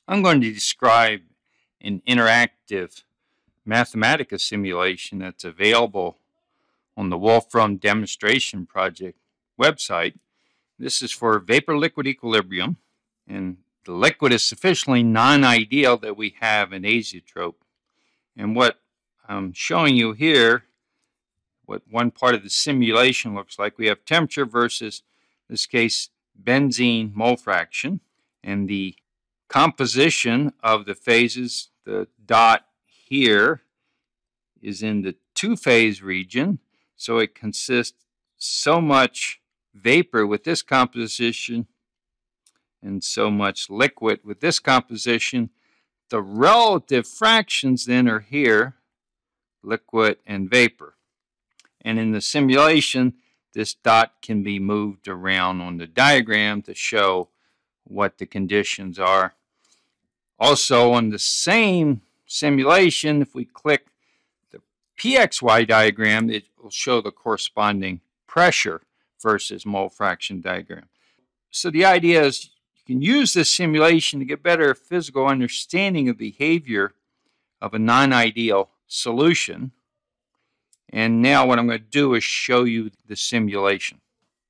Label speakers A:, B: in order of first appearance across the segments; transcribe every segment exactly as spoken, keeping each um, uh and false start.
A: I'm going to describe an interactive Mathematica simulation that's available on the Wolfram Demonstration Project website. This is for vapor-liquid equilibrium, and the liquid is sufficiently non-ideal that we have an azeotrope. And what I'm showing you here, what one part of the simulation looks like, we have temperature versus, in this case, benzene mole fraction, and the composition of the phases. The dot here is in the two-phase region, so it consists so much vapor with this composition and so much liquid with this composition. The relative fractions then are here, liquid and vapor. And in the simulation, this dot can be moved around on the diagram to show what the conditions are. Also, on the same simulation, if we click the P X Y diagram, it will show the corresponding pressure versus mole fraction diagram. So the idea is you can use this simulation to get better physical understanding of the behavior of a non-ideal solution. And now what I'm going to do is show you the simulation.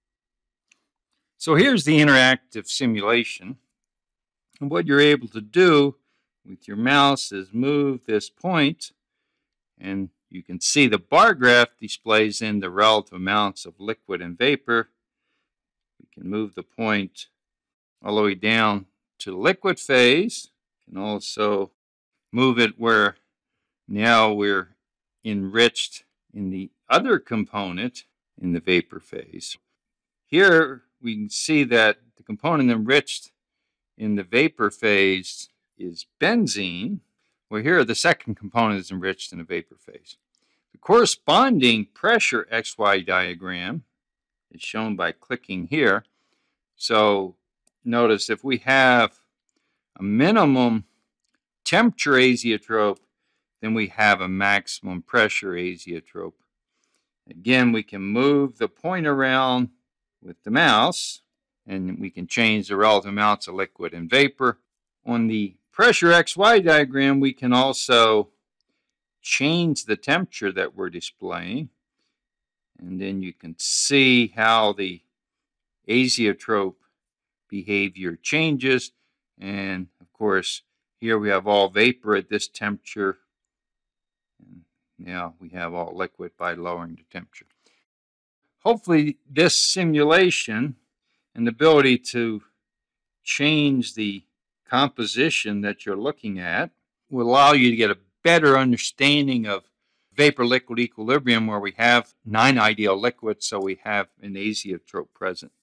A: So here's the interactive simulation. And what you're able to do with your mouse is move this point, and you can see the bar graph displays in the relative amounts of liquid and vapor. We can move the point all the way down to the liquid phase. You can also move it where now we're enriched in the other component in the vapor phase. Here we can see that the component enriched in the vapor phase is benzene, where here the second component is enriched in the vapor phase. The corresponding pressure X Y diagram is shown by clicking here. So notice if we have a minimum temperature azeotrope, then we have a maximum pressure azeotrope. Again, we can move the point around with the mouse, and we can change the relative amounts of liquid and vapor. On the pressure X Y diagram, we can also change the temperature that we're displaying. And then you can see how the azeotrope behavior changes. And of course, here we have all vapor at this temperature. And now we have all liquid by lowering the temperature. Hopefully, this simulation and the ability to change the composition that you're looking at will allow you to get a better understanding of vapor-liquid equilibrium, where we have non-ideal liquids, so we have an azeotrope present.